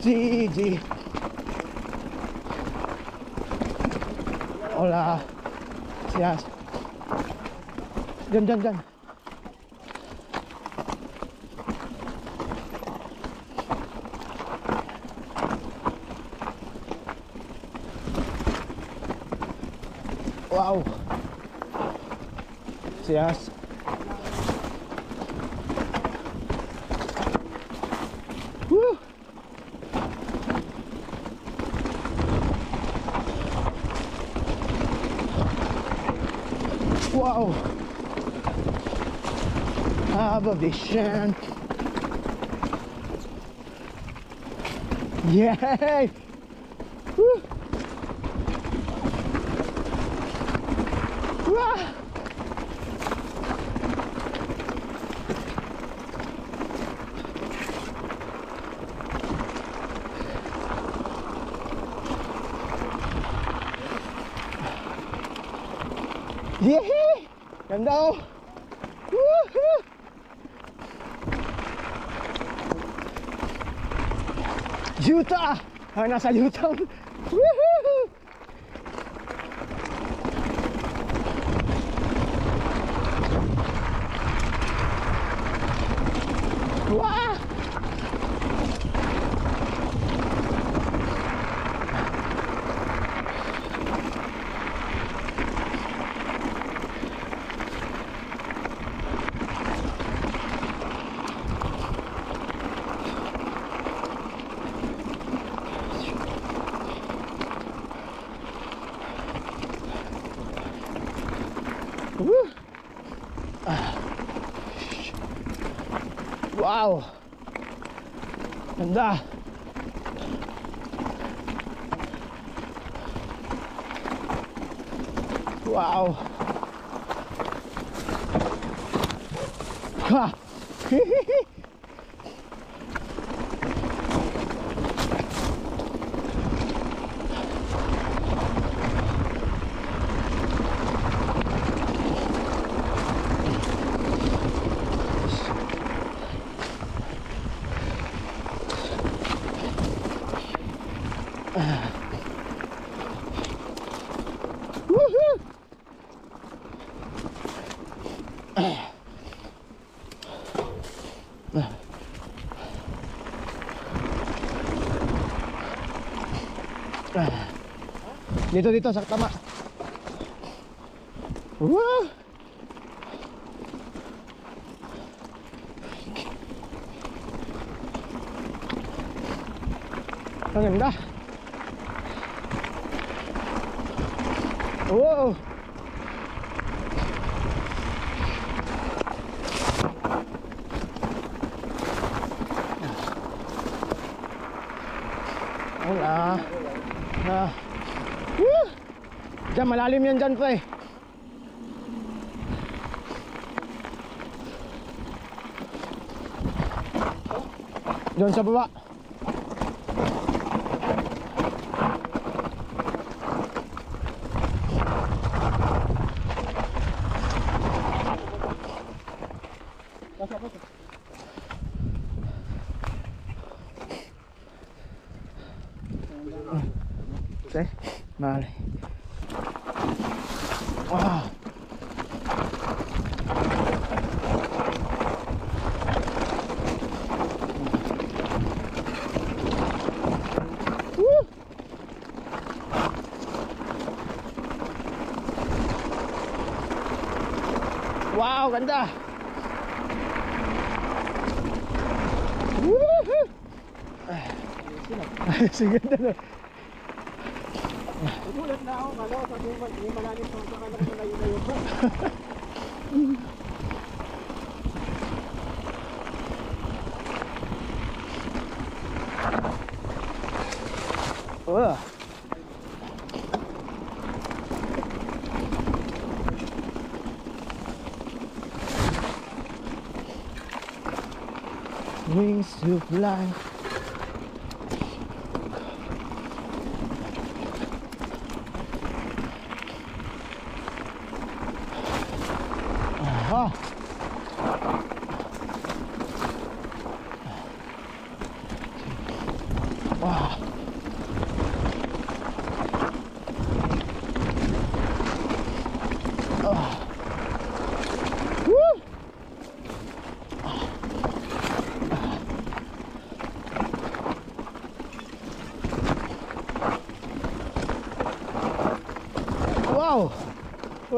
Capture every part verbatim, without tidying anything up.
Gigi. Hola. Yes. Dyan, dyan, dyan. Wow. Yes. Woo. Wow. Have a vision. Yay. Woo. Wah. Yehey! Ganda oh! Woohoo! Utah! Ah, nasa Utah! Woohoo! Wow! Woo! Ah. Wow! Ganda! Wow! Ha! Woohoo! Dito dito sa tama. Woo! Ang ganda. Wow. Hola. Ah. Woo! Diyan, malalim yan dyan, pre. Doon sa baba. Okay, vale. Wow. Woo. Wow, ganda. Woohoo. Sige na. Nagulat na ako, kala ko sabi mo, may malalim pa sa kanan na layo-layo pa. Oh. Wings to fly. Aha.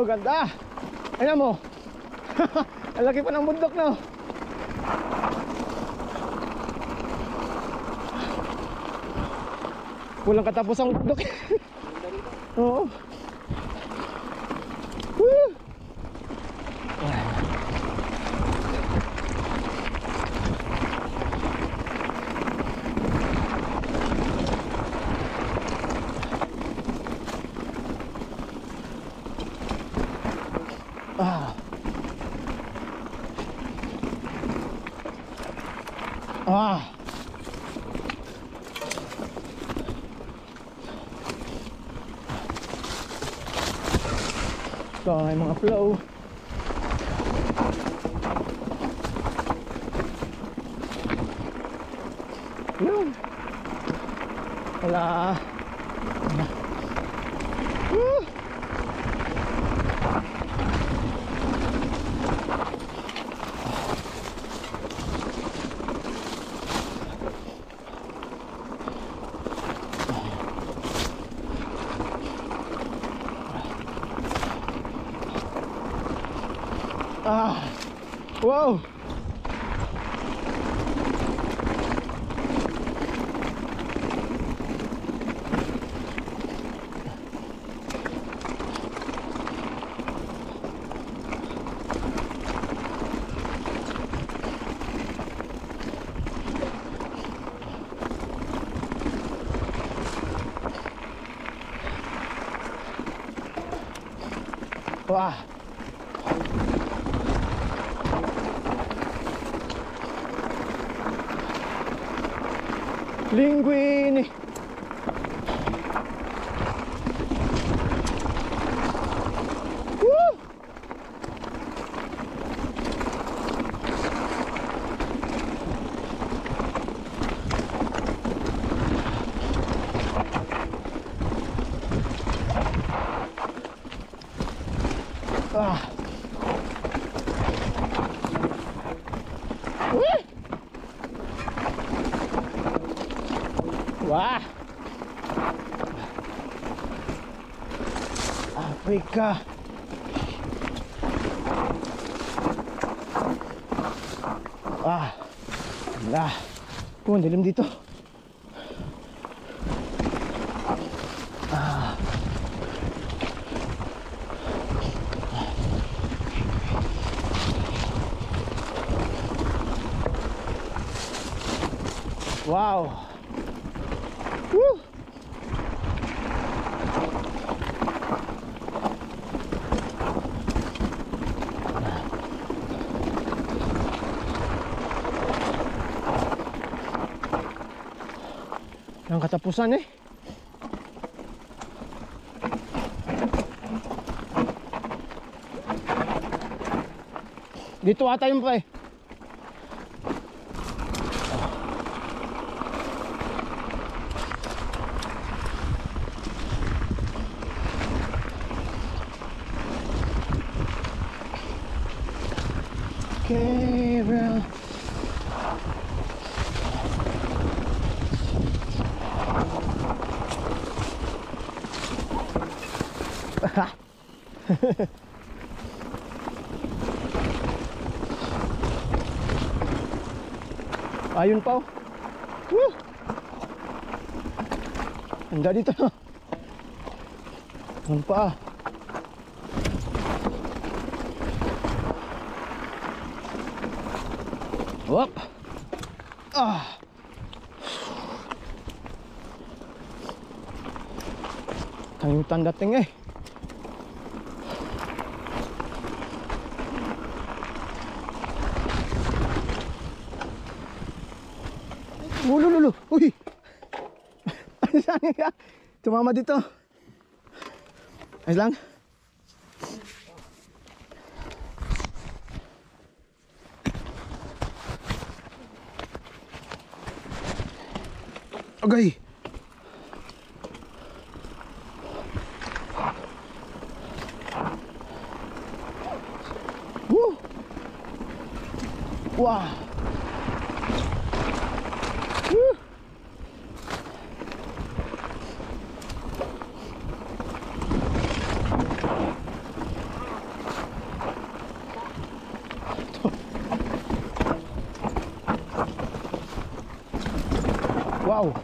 Oh, ganda. Ayan mo. Ang laki pa ng bundok, no? Walang katapos ang bundok. Oo. Woo! Ah. Ah. Ito ay mga flow. Yun. Wala. Woo! Ah, wow. Wah. Linguini. Woo! Ah. Woo! Wah! Africa. Ah. Wala. Oh, ang dilim dito. Ah. Wow. Woo! Ang katapusan eh. Dito ata yung pa eh. Okay, bro. Ayun pa oh. Woo! Handa dito na. Ayun pa. Wop. Ah. Kayutan dating eh. Ulululu. Uy. Ano saan ka? Tumama dito. Ayos lang. Okay. Woo. Wah. Woo. Wow.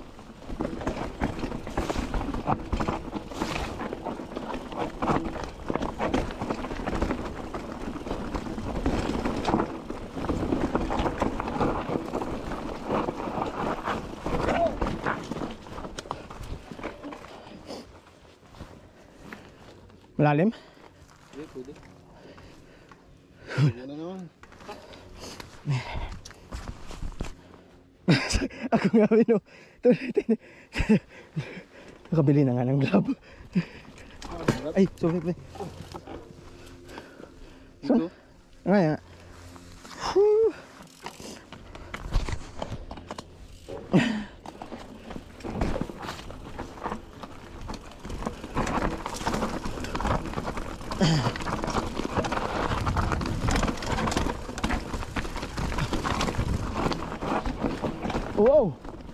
Malalim? Hindi, pwede. Pwede na naman. Ako nga bino. Nakabili na nga ng glove. Ay, sorry pre. Dito? Nga nga. Whew. Wow.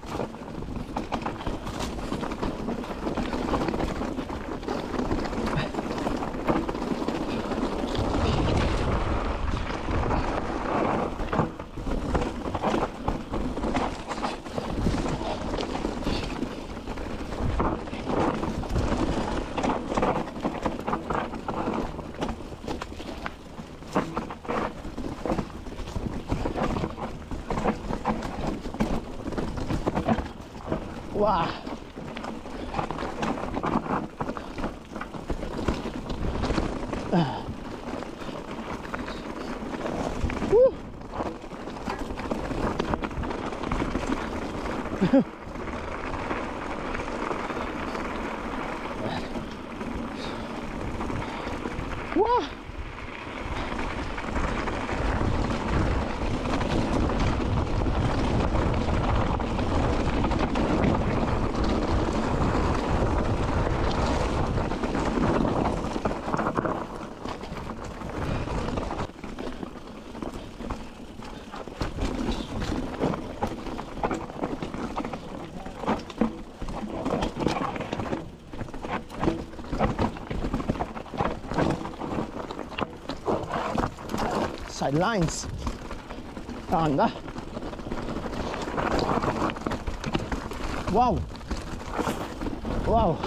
Wah. Ah. Woo. Wah. Sidelines. Anda. Wow. Wow.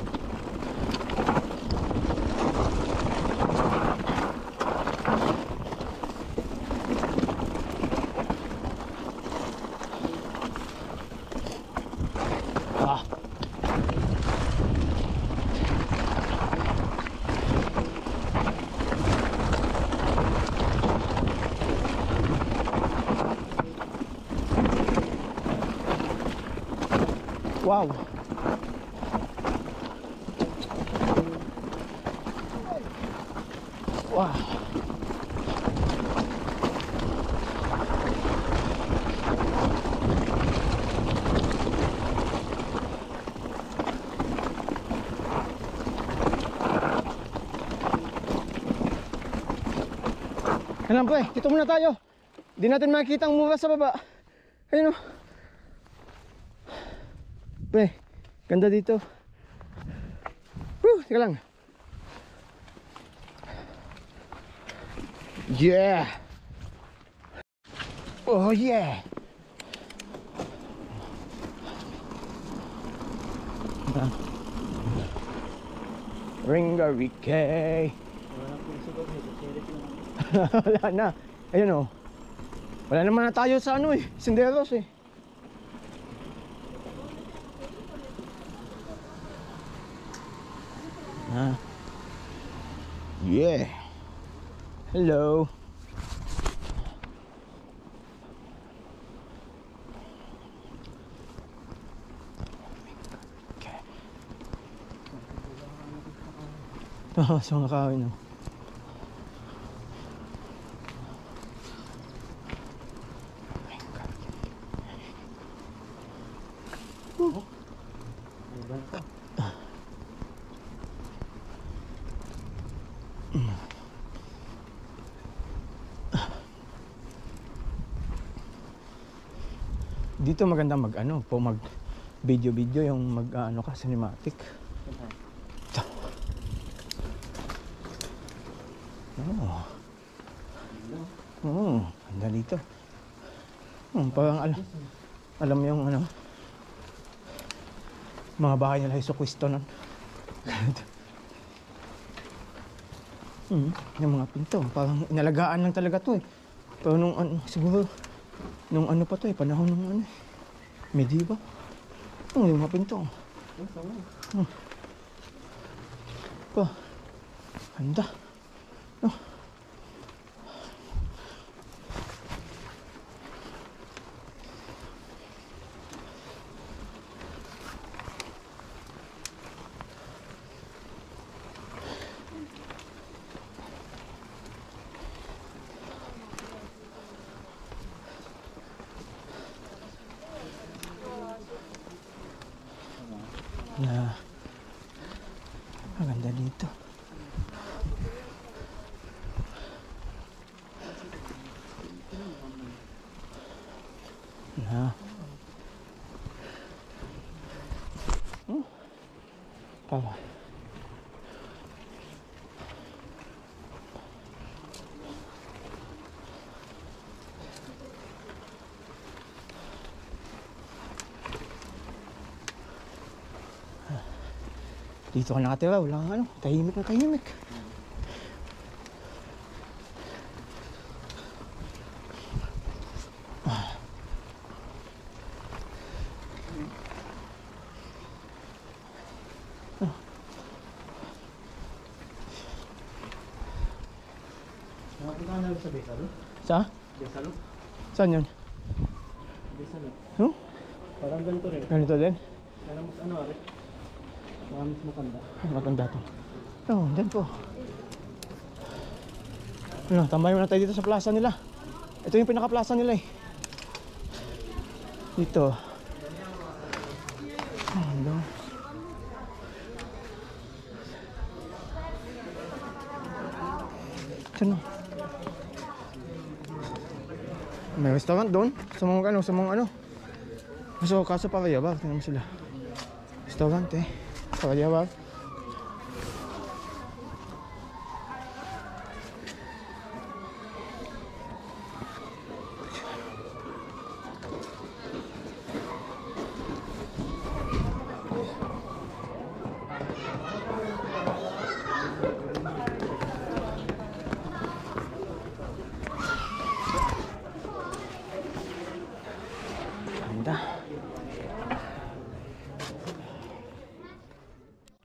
Ah. Wow. Wow. Alam pre, dito muna tayo. Hindi natin makikita ang mura sa baba. Ayun o. Pre, ganda dito. Woo, teka lang. Yeah. Oh yeah. Ringarike. Wala na. Ayun o. Wala naman na tayo sa ano eh, senderos eh. Ah. Yeah. Hello. Okay. Oh, so nakawin no. Oh. Dito maganda mag ano po mag video video yung mag uh, ano ka cinematic. Ito. Oh. Oh, ganda dito. Hmm, parang alam alam yung ano Mga bahay nila Hesus Cristo nun. Hmm, yung mga pinto, parang inalagaan lang talaga to eh. Pero nung ano, siguro, nung ano pa to eh, panahon nung ano eh, medieval. Oh, yung mga pinto. Hmm. Pa, handa. Oh. Na maganda dito. Na hmm. Papa. Dito ka nakatira, wala kang ano, tahimik na tahimik. Ah. Ah. Nakapunta ka na sa Besalo? Sa? Besalo? Saan yun? Besalo. Huh? Parang ganito rin. Ganito din? Kaya mas ano rin. Baka mas matanda. Ay, matanda to. Oo, oh, dyan po. Ano, tambay muna tayo dito sa plaza nila. Ito yung pinaka-plaza nila eh. Dito. Oh, no. Ito no. May restaurant doon. Sa mga ano, sa mga ano. So, kaso Parayaba, tingnan mo sila. Restaurant eh. Parayaba. Ganda.